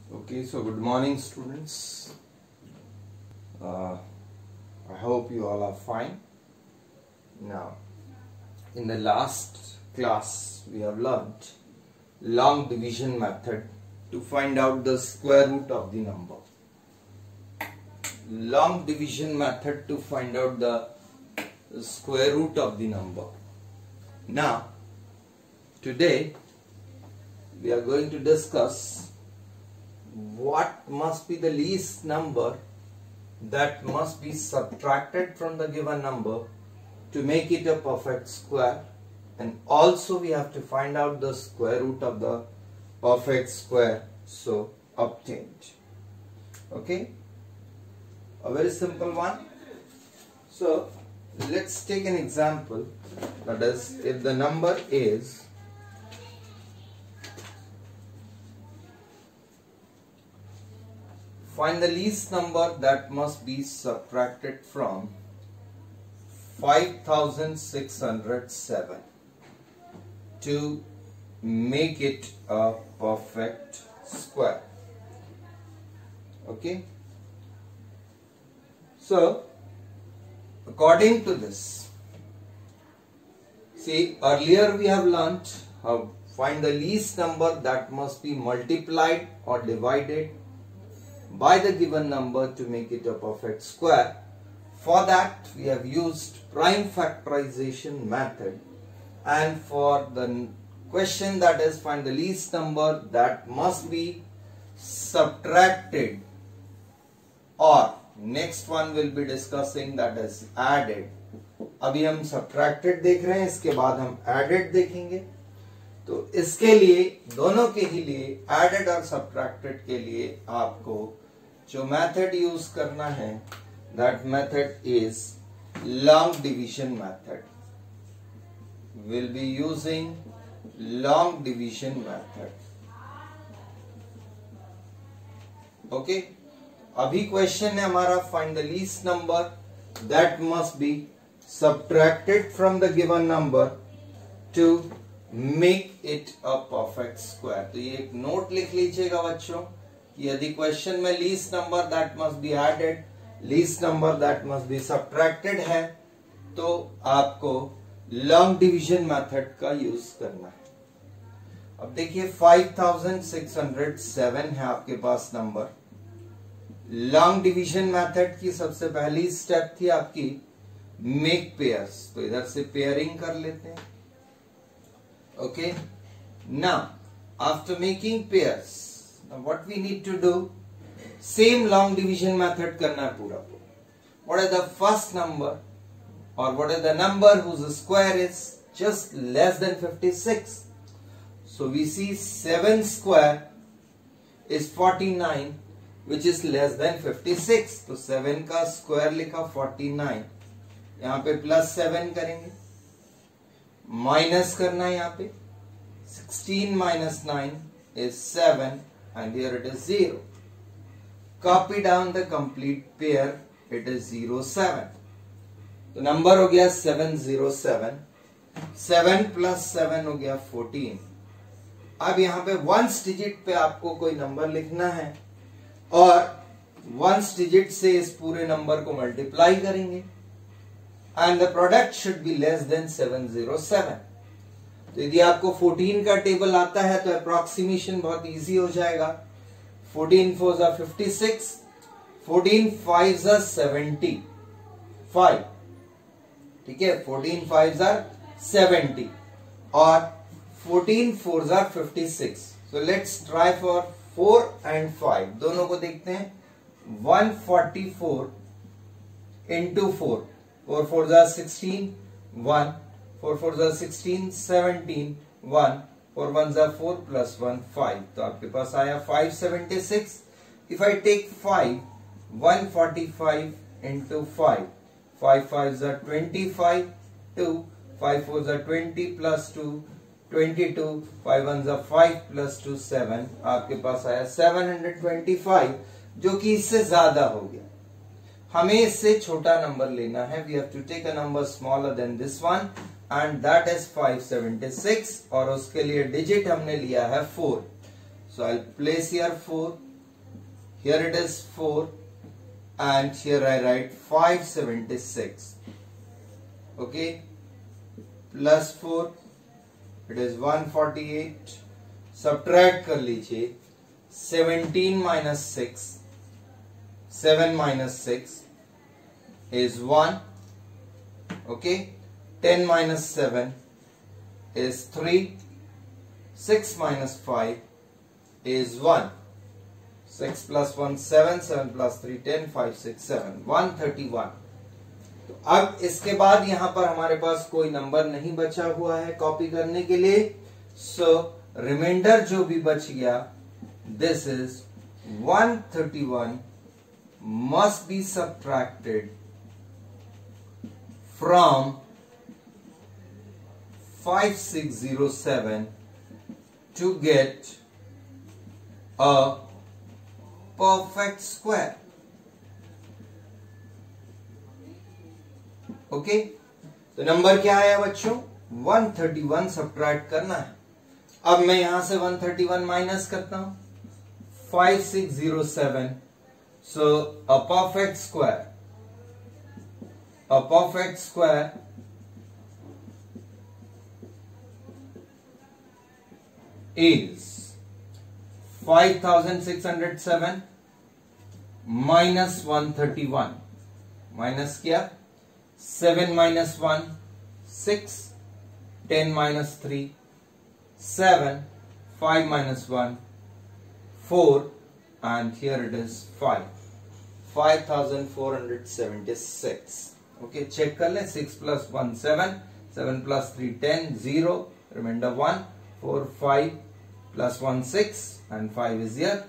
Okay, so good morning, students. I hope you all are fine. Now, in the last class, we have learned long division method to find out the square root of the number. Long division method to find out the square root of the number. Now, today, we are going to discuss what must be the least number that must be subtracted from the given number to make it a perfect square, and also we have to find out the square root of the perfect square so obtained. Okay, a very simple one. So let's take an example, that is, if the number is find the least number that must be subtracted from 5607 to make it a perfect square. Okay. So, according to this, see, earlier we have learnt how find the least number that must be multiplied or divided by the given number to make it a perfect square. For that we have used prime factorization method, and for the question that is find the least number that must be subtracted, or next one will be discussing, that is added. अभी हम subtracted देख रहे हैं, इसके बाद हम added देखेंगे. तो इसके लिए दोनों के ही लिए added और subtracted के लिए आपको जो मेथड यूज करना है, that method is long division method. We'll be using long division method. Okay, अभी क्वेश्चन है हमारा find the least number that must be subtracted from the given number to make it a perfect square. तो ये एक note लिख लीजिएगा बच्चों, यदि क्वेश्चन में least number that must be added, least number that must be subtracted है, तो आपको लॉन्ग डिवीजन मेथड का यूज करना है. अब देखिए 5607 है आपके पास नंबर. लॉन्ग डिवीजन मेथड की सबसे पहली स्टेप थी आपकी मेक पेयर्स, तो इधर से पेयरिंग कर लेते हैं. Okay, now after making pairs, now what we need to do, same long division method करना है पूरा. What is the first number, or what is the number whose square is just less than 56? So we see 7 square is 49, which is less than 56. तो 7 का square लिखा 49, यहाँ पे +7 करेंगे, minus करना है यहाँ पे 16 minus 9 is 7, and here it is 0. Copy down the complete pair, it is 07. तो नंबर हो गया 707. 7 plus 7 हो गया 14. अब यहाँ पे वंस डिजिट पे आपको कोई नंबर लिखना है, और वंस डिजिट से इस पूरे नंबर को मल्टीप्लाई करेंगे, and the product should be less than 707. तो यदि आपको 14 का टेबल आता है तो अप्रोक्सीमेशन बहुत इजी हो जाएगा. 14 4s are 56, 14 5s are 75. ठीक है, 14 5s are 70 और 14 4s are 56. So let's try for 4 and 5. दोनों को देखते हैं. 144 into 4. 4 4s are 16, 1. 4 4s are 16, 17, 1. 4 1s are 4 plus 1 5. तो आपके पास आया 576. If I take 5, 145 into 5. 5 5s are 25, 2. 5 4s are 20 plus 2, 22. 5 1s are 5 plus 2, 7. आपके पास आया 725, जो कि इससे ज्यादा हो गया. हमें इससे छोटा नंबर लेना है. We have to take a number smaller than this one, and that is 576, और उसके लिए डिजिट हमने लिया है 4. So I'll place here 4, here it is 4, and here I write 576. Okay, plus 4, it is 148. Subtract कर लीजिए, 17 minus 6, 7 minus 6 is 1. Okay, 10 minus 7 is 3, 6 minus 5 is 1. 6 plus 1 7, 7 plus 3 10, 5 6 7, 131. तो अब इसके बाद यहां पर हमारे पास कोई नंबर नहीं बचा हुआ है कॉपी करने के लिए, सो रिमाइंडर जो भी बच गया, this is 131 must be subtracted from 5607 to get a perfect square. Okay, तो नंबर क्या आया बच्चों? 131 सब्ट्रैक्ट करना है. अब मैं यहां से 131 माइनस करता हूं, 5607. So a perfect square is 5607 minus 131. Minus किया, 7 minus 1 6, 10 minus 3 7, 5 minus 1 4, and here it is 5, 5476. Okay, check कर ले. 6 plus 1 7, 7 plus 3 10, 0, remainder 1, 4 5 plus 1 6, and 5 is here,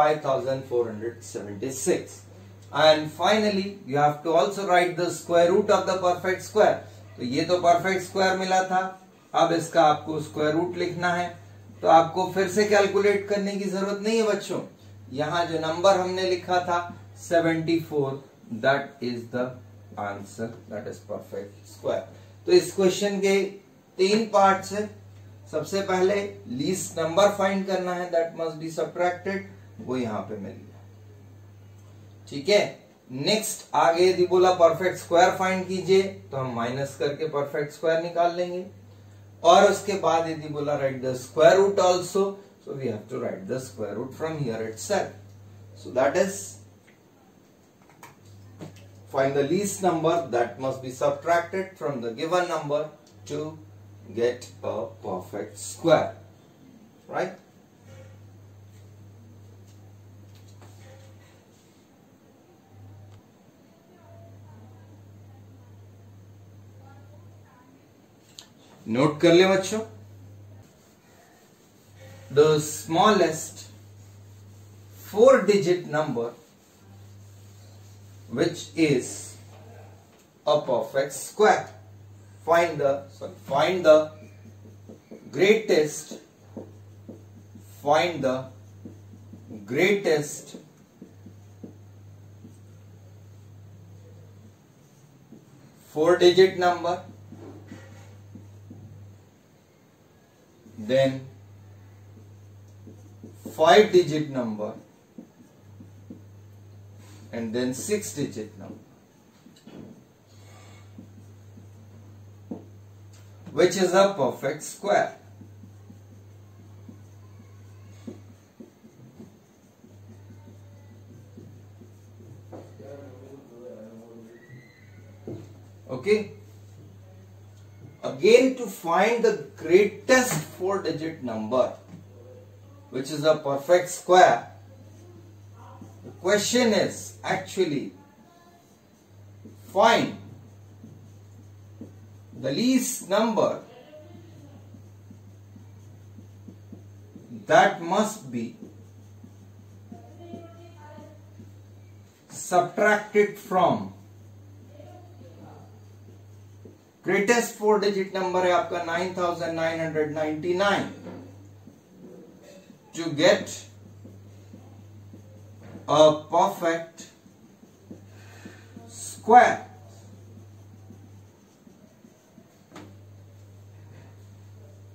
5476. And finally you have to also write the square root of the perfect square. तो ये तो perfect square मिला था, अब इसका आपको स्क्वायर रूट लिखना है. तो आपको फिर से कैलकुलेट करने की जरूरत नहीं है बच्चों. यहां जो नंबर हमने लिखा था 74, that is the answer, that is perfect square. तो इस क्वेश्चन के 3 पार्ट्स है. सबसे पहले लीस्ट नंबर फाइंड करना है, दैट मस्ट बी सब्ट्रैक्टेड, वो यहां पे मिल गया. ठीक है, नेक्स्ट आगे यदि बोला परफेक्ट स्क्वायर फाइंड कीजिए, तो हम माइनस करके परफेक्ट स्क्वायर निकाल लेंगे. और उसके बाद यदि बोला write the square root also, so we have to write the square root from here itself. So that is find the least number that must be subtracted from the given number to get a perfect square, right? Note कर ले बच्चों, the smallest 4-digit number which is a perfect square. Find the greatest 4-digit number, then 5-digit number, and then 6-digit number, which is a perfect square. Okay, again to find the greatest 4-digit number which is a perfect square, the question is actually find the least number that must be subtracted from greatest 4-digit number है आपका 9999 to get a perfect square.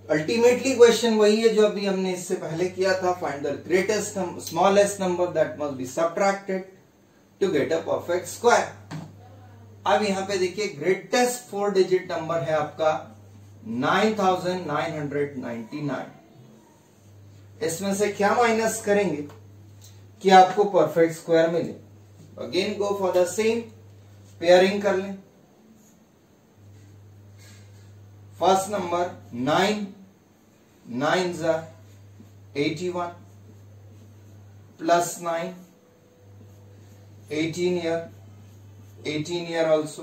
Ultimately question वही है जो अभी हमने इससे पहले किया था, find the greatest smallest number that must be subtracted to get a perfect square. अब यहां पे देखिए ग्रेटेस्ट 4 डिजिट नंबर है आपका 9999। इसमें से क्या माइनस करेंगे कि आपको परफेक्ट स्क्वायर मिले? Again go for the same, pairing कर लें। First number 9 9s are 81 plus 9 18 here also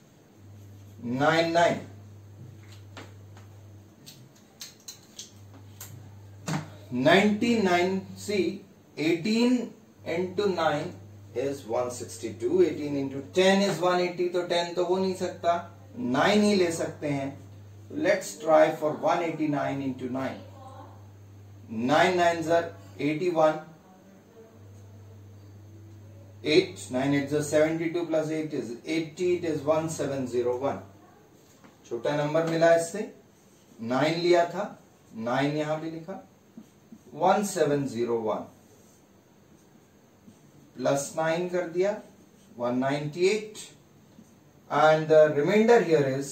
9 9 99। see 18 into 9 is 162, 18 into 10 is 180, तो 10 तो हो नहीं सकता, 9 ही ले सकते हैं। Let's try for 189 into 9. 9 9s are 81. 8 9 8s are 72 plus 8 is 80. It is 1701. छोटा नंबर मिला इससे, 9 लिया था, 9 यहां भी लिखा, 1701 प्लस 9 कर दिया 198 and the remainder here is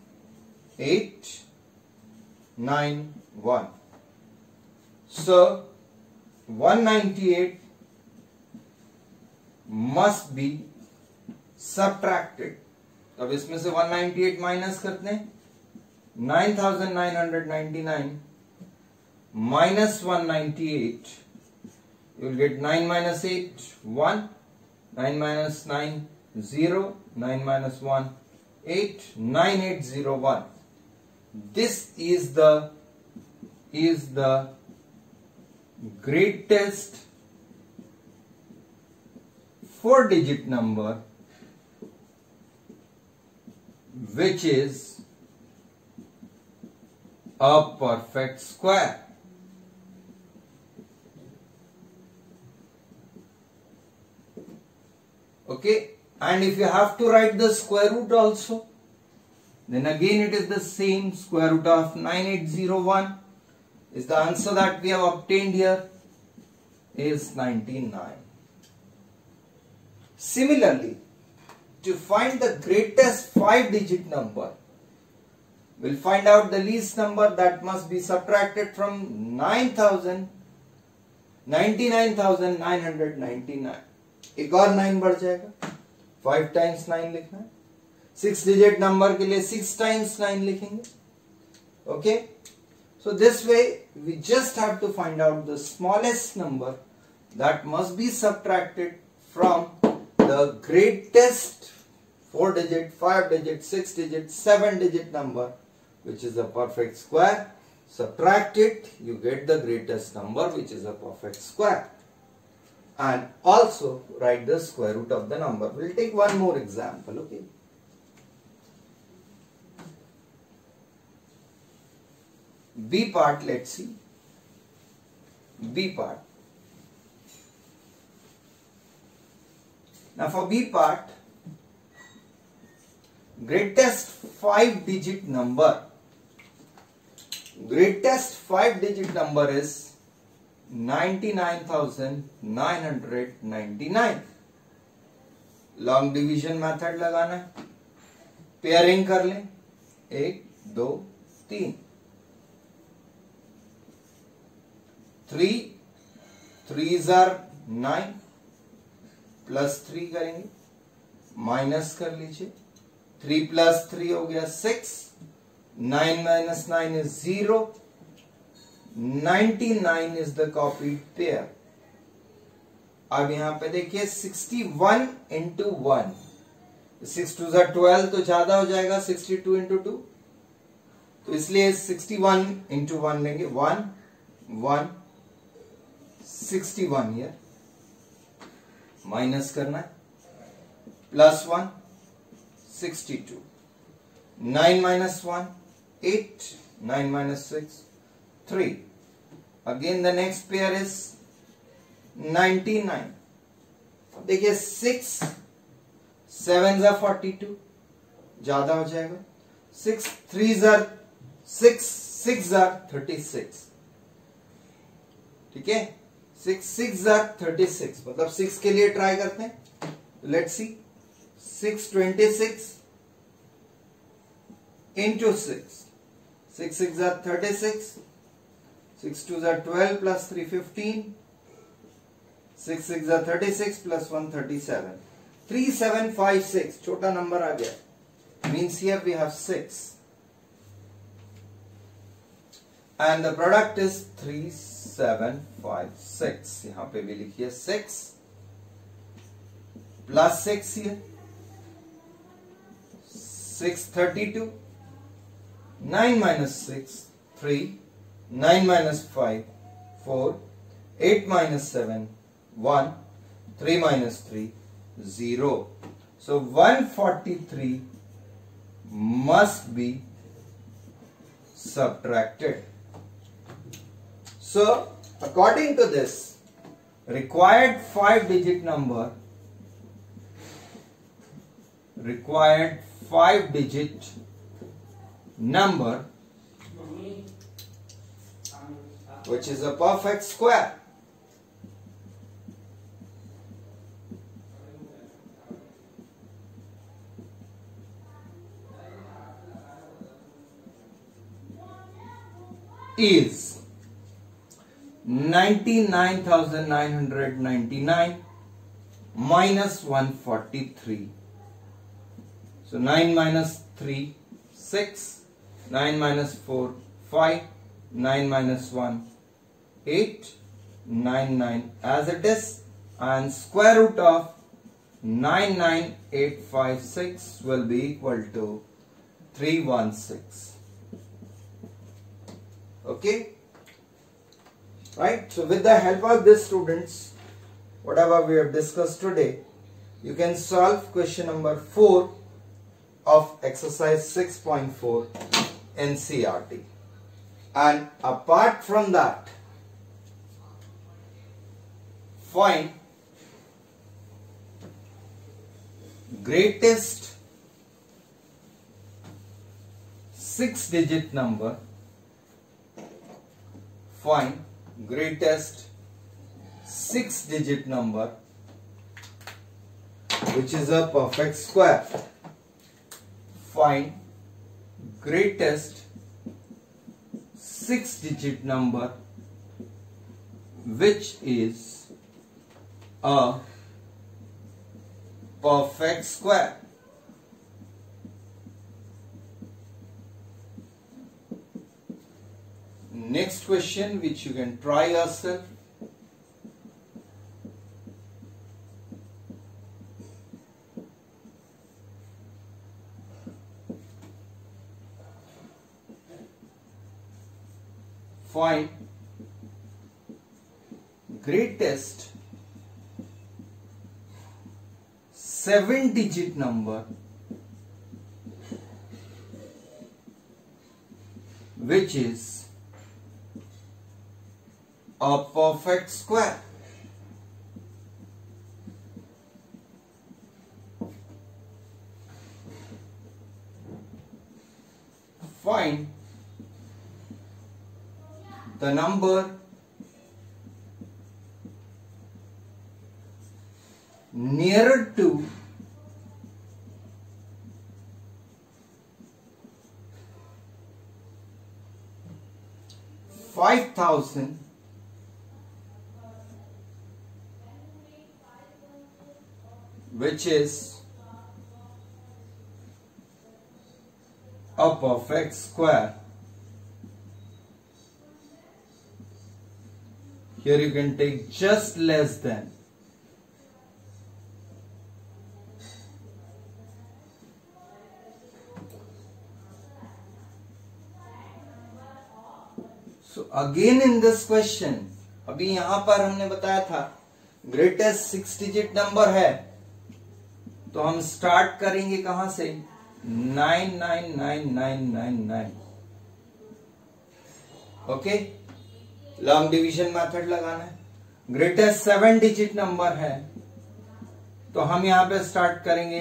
891. So 198 must be subtracted. अब इसमें से 198 माइनस करते हैं, 9999 minus 198, you will get 9 minus 8 1, 9 minus 9 0, 9 minus 1 8, 9801. This is the greatest 4-digit number which is a perfect square. Okay, and if you have to write the square root also, then again it is the same. Square root of 9801 is the answer that we have obtained here is 99. Similarly, to find the greatest 5-digit number, we'll find out the least number that must be subtracted from 99,999. एक और 9 बढ़ जाएगा, 5 times 9 लिखना है। 6 digit number के लिए 6 times 9 लिखेंगे। Okay, so this way we just have to find out the smallest number that must be subtracted from the greatest 4 digit, 5 digit, 6 digit, 7 digit number, which is a perfect square. Subtract it, you get the greatest number, which is a perfect square. And also write the square root of the number. We'll take one more example. Okay. B part, let's see. B part. Now for B part, greatest 5-digit number. Greatest 5-digit number is 99,999. Long division method लगाना है, pairing कर लें, 1 2 3, 3 3s are 9 plus 3 करेंगे, minus कर लीजिए, 3 plus 3 हो गया 6, 9 minus 9 is 0, 99 is the copied pair. अब यहां पे देखिए 61 into 1, 6 2s are 12 तो ज्यादा हो जाएगा, 62 into 2, तो इसलिए 61 into 1 लेंगे, 1 1 61 here, माइनस करना है, plus 1 62, 9 minus 1 8, 9 minus 6 3. Again the next pair is 99. देखिए 6 7s are 42, ज्यादा हो जाएगा, 6 3s are 6 6 जार 36, ठीक है, 6 जार 36, मतलब 6 के लिए ट्राई करते हैं। लेट्स सी, 626 इंटू 6, 6 जार 36, 6 जार 12 प्लस 3 15, 6 जार 36 प्लस 1 37, 3756, छोटा नंबर आ गया, means here we have 6 and the product is 3756। यहां पे भी लिखिए 6 plus 6 here, 632, 9 minus 6 3, 9 minus 5 4, 8 minus 7 1, 3 minus 3 0, so 143 must be subtracted. So according to this, required 5-digit number, which is a perfect square, is 99,999 minus 143. So 9 minus 3 6, 9 minus 4 5, 9 minus 1 8, 9 9 as it is, and square root of 99856 will be equal to 316. Okay, right? So with the help of this, students, whatever we have discussed today, you can solve question number 4 of exercise 6.4 NCERT. And apart from that, find greatest 6-digit number. Find greatest 6-digit number which is a perfect square. Find greatest 6-digit number which is a perfect square. Next question which you can try yourself. Find greatest 7-digit number which is a perfect square. Find the number nearer to 5,000 which is a perfect square. Here you can take just less than. So again in this question, अभी यहां पर हमने बताया था greatest 6-digit number है, तो हम start करेंगे कहां से? 99999। ओके, लॉन्ग डिवीजन मेथड लगाना है। ग्रेटेस्ट 7-digit नंबर है, तो हम यहां पे स्टार्ट करेंगे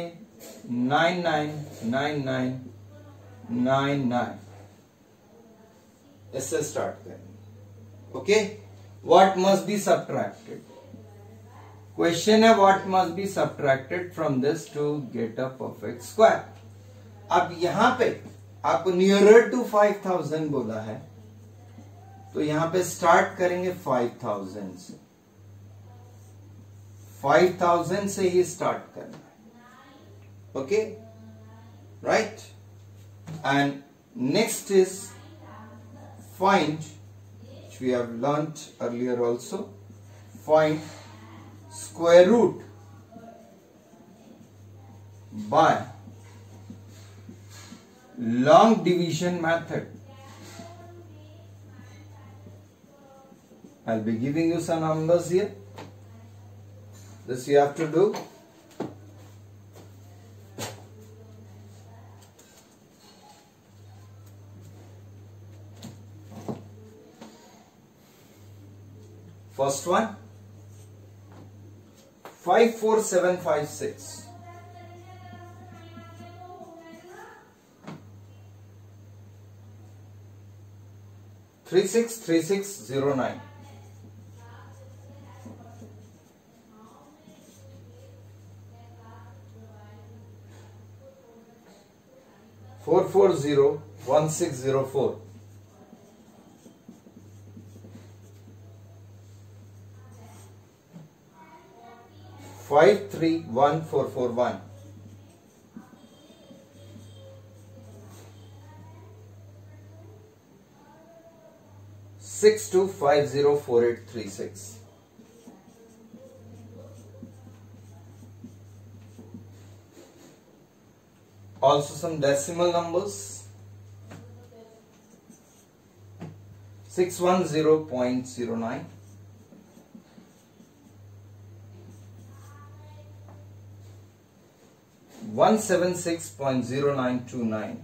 999999। इससे स्टार्ट करेंगे। Okay, what must be subtracted, question है what must be subtracted from this to get a perfect square. अब यहां पे आपको नियरर टू 5000 बोला है, तो यहां पे स्टार्ट करेंगे 5000 से, 5000 से ही स्टार्ट करना है। Okay, right. And next is find, which we have learnt earlier also, find square root by long division method. I'll be giving you some numbers here. This you have to do. First one, 54756. Three six 3609. 4401604. 531441. 62504836. Also some decimal numbers. 610.09. 176.0929.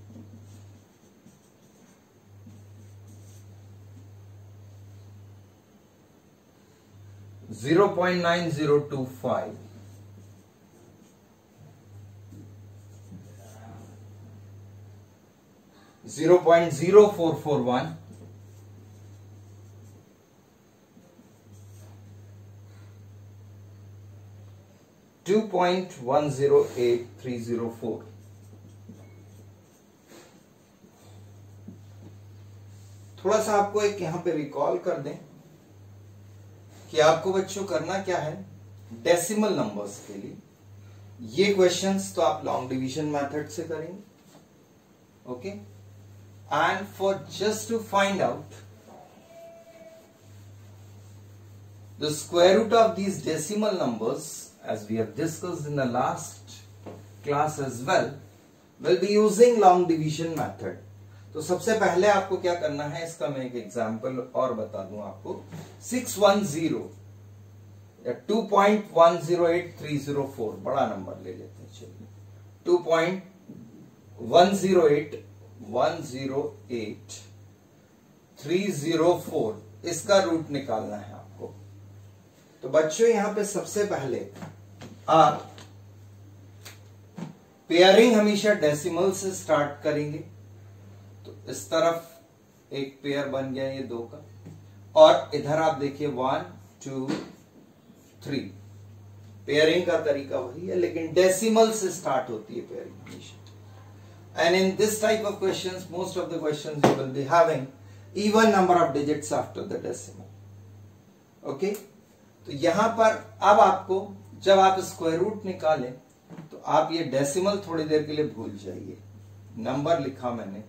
0.9025. 0.0441. 2.108304. थोड़ा सा आपको एक यहां पे recall कर दें कि आपको बच्चों करना क्या है। डेसिमल नंबर्स के लिए ये क्वेश्चंस तो आप लॉन्ग डिवीजन मेथड से करेंगे। Okay, and for just to find out the square root of these decimal numbers, as we have discussed in the last class as well, will be using long division method. तो सबसे पहले आपको क्या करना है, इसका मैं एक एग्जांपल और बता दूं आपको। 610 या 2.108304 बड़ा नंबर ले लेते हैं, चलिए 2.108108,304 इसका रूट निकालना है आपको। तो बच्चों यहां पे सबसे पहले आप पेयरिंग हमेशा डेसिमल से स्टार्ट करेंगे। तो इस तरफ एक पेयर बन गया ये दो का, और इधर आप देखिए 1 2 3। पेयरिंग का तरीका वही है, लेकिन डेसिमल से स्टार्ट होती है पेयरिंग हमेशा। And in this type of questions, most of the questions you will be having even number of digits after the decimal. Okay, तो यहां पर अब आपको जब आप स्क्वायर रूट निकालें तो आप ये डेसिमल थोड़ी देर के लिए भूल जाइए। नंबर लिखा मैंने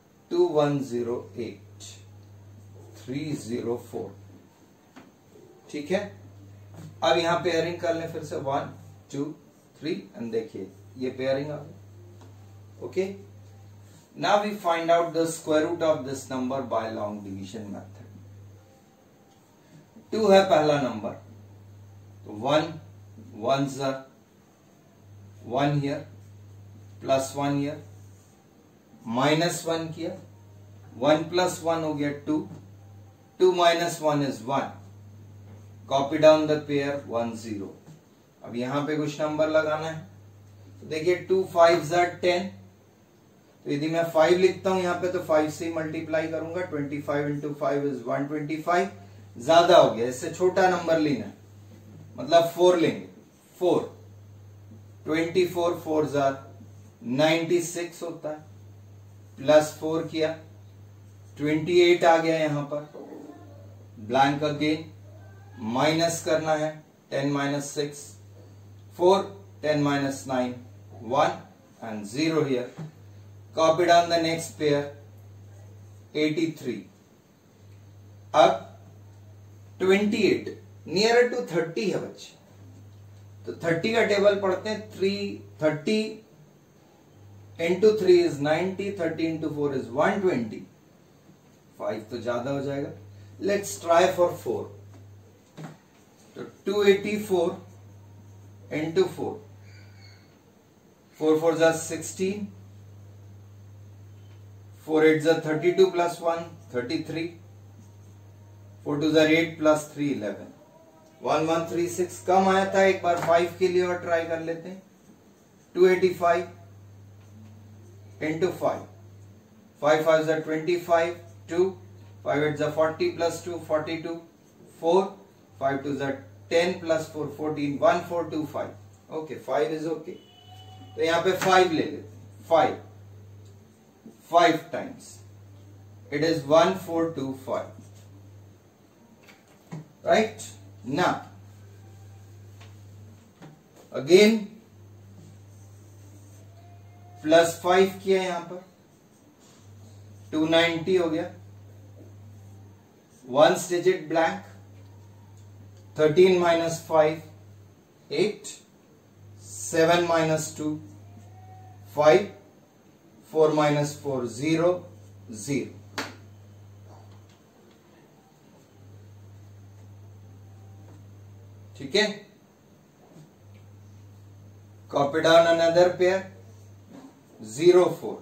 2108304, ठीक है। अब यहां पेयरिंग कर लें फिर से 1 2 3 एंड देखिए ये पेयरिंग आ गई। Okay, now we find out the square root of this number by long division method. 2 है पहला नंबर, तो 1 1s are 1 here, plus 1 here, minus 1 किया, 1 प्लस 1 हो गया 2, 2 minus 1 is 1, copy down the pair 1 0। अब यहां पे कुछ नंबर लगाना है, तो देखिए 2 5s are 10, तो यदि मैं 5 लिखता हूं यहां पे तो 5 से मल्टीप्लाई करूंगा, 25 इंटू 5 इज 125। ज्यादा हो गया, इससे छोटा नंबर लेना है, मतलब 4 लेंगे। 4 24 4 जार 96 होता है, प्लस 4 किया 28 आ गया यहां पर, ब्लैंक अगेन, माइनस करना है 10 minus 6 4 10 minus 9 1 and 0 here. Copy down the next pair 83. अब 28 नियर टू 30 है बच्चे, तो 30 का टेबल पढ़ते हैं। 30 इंटू 3 इज 90, 30 इंटू 4 इज 120, 5 तो ज्यादा हो जाएगा। लेट्स ट्राई फॉर 4, तो 284 इंटू 4, 4 4 जा 16, 4 8 जा 32 प्लस 1 33, 4 2 जा 8 प्लस 3 11, 1136 कम आया था। एक बार 5 के लिए और ट्राई कर लेते हैं। 285 इंटू 5, 5 5 जा 25, 2 5 8 जा 40 प्लस 2 42, 4 5 2 जा 10 प्लस 4 14, 1425। ओके 5 इज ओके, तो यहां पे 5 ले लेते हैं। 5 टाइम्स इट इज 1425, राइट। ना अगेन प्लस 5 किया यहां पर, 290 हो गया, 1 digit blank, 13 minus 5 8, 7 minus 2 5, 4 minus 4 0 0। ठीक है, copy down another pair 04।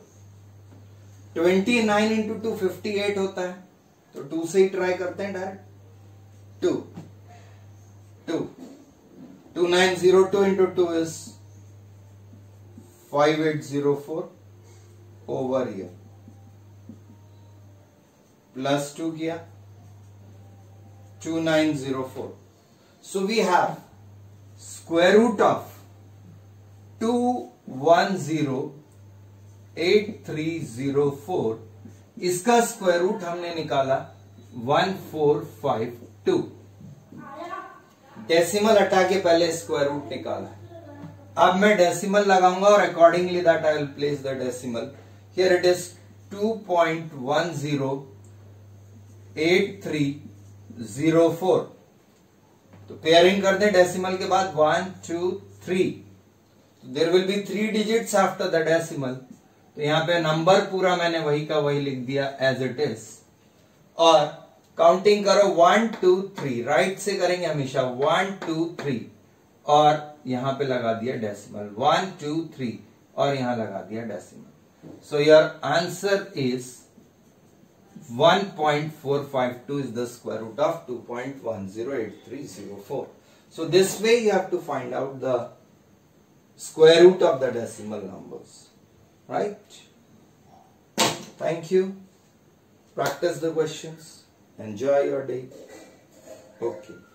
29 into 2 58 होता है, तो 2 से ही ट्राई करते हैं direct. 2 2902 into 2 is 5804 over here, plus 2 किया 2904. So we have square root of 2108304, इसका स्क्वायर रूट हमने निकाला 1452। डेसिमल हटा के पहले स्क्वायर रूट निकाला। अब मैं डेसिमल लगाऊंगा और accordingly that I will place the decimal. Here it is 2.108304। तो पेयरिंग कर दे डेसिमल के बाद 1 2 3, there will be 3 digits after the decimal. तो यहां पे नंबर पूरा मैंने वही का वही लिख दिया एज इट इज, और काउंटिंग करो 1 2 3, राइट से करेंगे हमेशा 1 2 3, और यहां पे लगा दिया डेसिमल 1 2 3, और यहां लगा दिया decimal. So your answer is 1.452 is the square root of 2.108304. So this way you have to find out the square root of the decimal numbers, right? Thank you. Practice the questions. Enjoy your day. Okay.